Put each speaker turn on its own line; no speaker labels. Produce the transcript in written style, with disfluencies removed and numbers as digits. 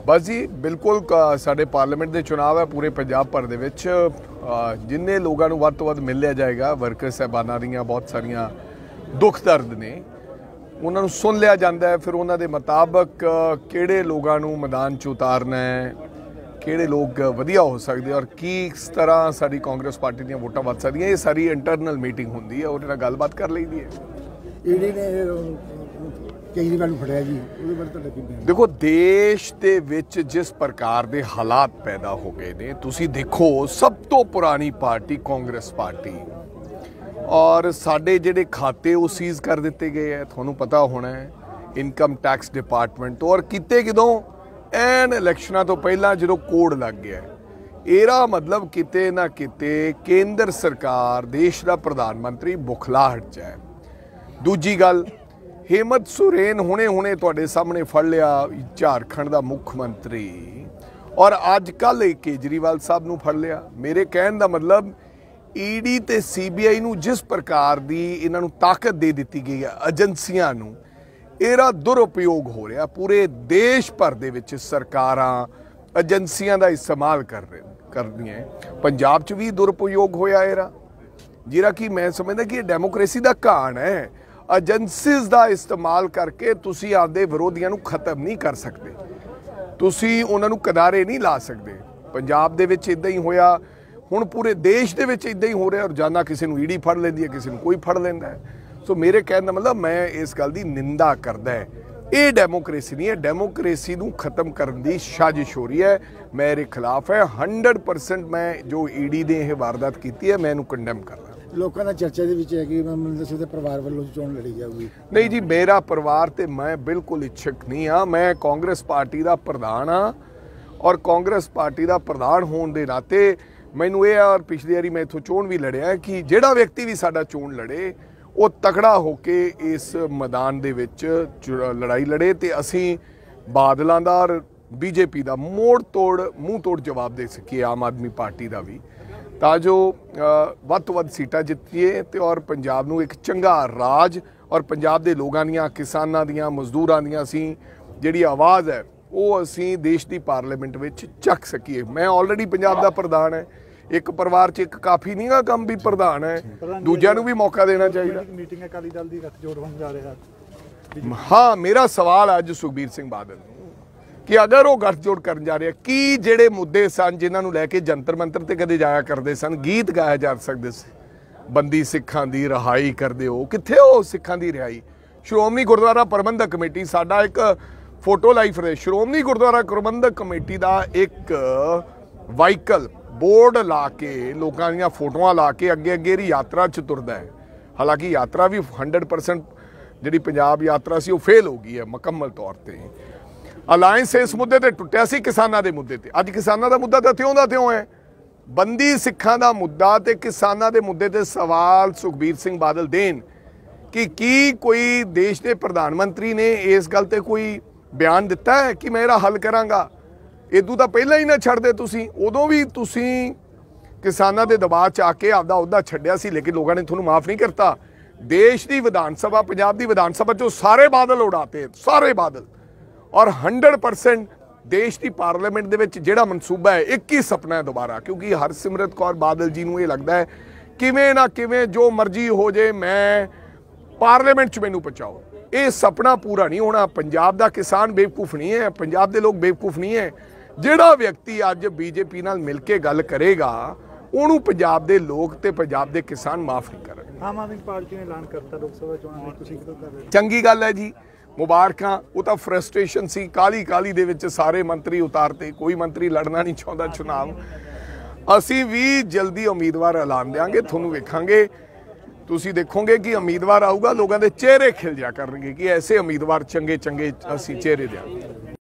बस जी बिल्कुल साडे पार्लीमेंट के चुनाव है पूरे पंजाब भर दे विच जिन्ने लोगों को वध तो वध मिल लिया जाएगा वर्कर साहबाना दीयां बहुत सारिया दुख दर्द ने उन्होंने सुन लिया जाता है। फिर उन्होंने मुताबक किहड़े लोगों को मैदान च उतारना है, किहड़े लोग वधिया हो सकते और किस तरह साडी कांग्रेस पार्टी दी वोटां वध सकदियां। ये सारी इंटरनल मीटिंग होंदी है, उहदे नाल गलबात कर लईदी है।
ईडी ने केजरीवाल नूं फड़िया जी, उहदे बारे तुहाडा की बयान?
देखो देश दे विच जिस प्रकार के हालात पैदा हो गए ने, तुसी देखो सब तो पुरानी पार्टी कांग्रेस पार्टी और साडे जिहड़े खाते वो सीज कर दिते गए हैं, तुहानूं पता होना है इनकम टैक्स डिपार्टमेंट तो, और किते किदों एन इलैक्शनां तो पहला जो कोड लग गया है। एरा मतलब किते ना किते केंद्र सरकार देश का प्रधानमंत्री बुखलाहट च है। दूजी गल हेमंत सोरेन हुणे तुहाडे सामने फड़ लिया झारखंड का मुख मंत्री और अज कल केजरीवाल साहब नूं फड़ लिया। मेरे कहण दा मतलब ईडी ते सीबीआई नूं जिस प्रकार दी इन्हां नूं ताकत दे दित्ती गई है एजेंसियां नूं, इहदा दुरुपयोग हो रहा। पूरे देश भर दे विच सरकारां एजेंसियां दा इस्तेमाल करदियां। पंजाब च भी दुरुपयोग होया इहदा, जिहड़ा कि मैं समझदा कि डेमोक्रेसी दा घाण है। एजेंसीज़ का इस्तेमाल करके तुसी आपदे विरोधियों को खत्म नहीं कर सकते, तुसी उन्हां नूं किनारे नहीं ला सकते। पंजाब दे विच इदां ही होया, हुण पूरे देश दे विच इदां ही हो रहा। रोजाना किसी नूं ईडी फड़ लैंदी है, किसी नूं कोई फड़ लैंदा है। सो मेरे कहने का मतलब मैं इस गल की निंदा करदा है। ये डेमोक्रेसी नहीं है, डेमोक्रेसी नूं खत्म करने की साजिश हो रही है। मेरे खिलाफ है 100%। मैं जो ईडी ने यह वारदात की है मैं इहनूं कंडेम कर रहा।
लोगों का चर्चा है कि अमरिंदर सिंह के परिवार वालों चोण लड़ी जाऊगी।
नहीं जी, मेरा परिवार तो मैं बिल्कुल इच्छुक नहीं हाँ। मैं कांग्रेस पार्टी का प्रधान हाँ और कांग्रेस पार्टी का प्रधान होने के नाते मैनू ये और पिछली बारी मैं इत्थों चोण भी लड़िया कि जिहड़ा व्यक्ति भी साडा चोण लड़े वो तकड़ा होके इस मैदान दे विच लड़ाई लड़े तो असीं बादलों का और बीजेपी का मोड़ तोड़ मूँह तोड़ जवाब दे सकीए, आम आदमी पार्टी का भी, ਤਾਂ ਜੋ ਵੱਧ ਤੋਂ ਵੱਧ सीटां जितीए तो और पंजाब नूं एक चंगा राज और पंजाब के लोगों दीयां किसानां दीयां मजदूरां दीयां असीं जिहड़ी आवाज़ है वो असीं देश की पार्लीमेंट विच चक सकीए। मैं ऑलरेडी पंजाब का प्रधान है, एक परिवार च एक काफ़ी नहीं गा काम भी प्रधान है, दूजिਆਂ ਨੂੰ भी मौका देना चाहिए।
मीटिंग अकाली दल दी गठजोड़ होण जा रहा।
हाँ, मेरा सवाल अज सुखबीर सिंह बादल कि अगर वो गठजोड़ कर जा रहे कि ਜਿਹੜੇ मुद्दे सन जिन्होंने लैके जंतर मंतर ते कदे जाया करते सन, गीत गाया जा सकते सी, बंदी सिखां दी रिहाई करते हो, कित्थे हो सिखां दी रिहाई? श्रोमणी गुरुद्वारा प्रबंधक कमेटी साडा एक फोटो लाई फिरे, श्रोमणी गुरुद्वारा प्रबंधक कमेटी का एक वाहीकल बोर्ड ला के लोगों दी फोटोआं ला के अगे अगे यात्रा च तुरदा है। हालांकि यात्रा भी 100% जिहड़ी पंजाब यात्रा सी वो फेल हो गई है मुकम्मल तौर पर। अलायंस इस मुद्दे ते टुटिया सी किसानां दे मुद्दे ते, अज किसानां दा मुद्दा तां त्यों दा त्यों है। बंदी सिखां दा मुद्दा ते किसानां दे मुद्दे ते सवाल सुखबीर सिंह बादल देन कि कोई देश के प्रधानमंत्री ने इस गल ते कोई बयान दिता है कि मैं इहदा हल करांगा? इदों तां पहलां ही ना छड्डदे तुसीं, उदों भी तुसीं किसानां दे दबाव च आके आपदा अहुदा छड्डिया सी, लेकिन लोगों ने तुहानूं माफ़ नहीं करता। देश की विधान सभा, पंजाब की विधान सभा चों सारे बादल उड़ाते, सारे बादल, और 100% देश की पार्लीमेंट दे विच जिहड़ा मनसूबा है एक ही सपना है दोबारा, क्योंकि हरसिमरत कौर बादल जी नूं ये लगता है किवें ना किवें जो मर्जी हो जाए मैं पार्लीमेंट च मैनूं पहुँचाओ। ये सपना पूरा नहीं होना। पंजाब का किसान बेवकूफ नहीं है, पंजाब के लोग बेवकूफ नहीं है। जिहड़ा व्यक्ति अज बीजेपी नाल मिल के गल करेगा उहनूं पंजाब के लोग ते पंजाब के किसान माफ़ नहीं करनगे।
आम आदमी पार्टी ने ऐलान करता लोक सभा चोणां लई, तुसीं किदों कर रहे हो?
चंगी गल है जी, मुबारकां। वो तो फ्रस्ट्रेशन सी, काली दे विच सारे मंत्री उतारते, कोई मंत्री लड़ना नहीं चाहता चुनाव। असी भी जल्दी उम्मीदवार ऐलान देंगे, तुहानूं वेखांगे, तुसीं देखोगे कि उम्मीदवार आऊगा, लोगों के चेहरे खिल जा करनगे कि ऐसे उम्मीदवार चंगे चंगे असी चेहरे देंगे।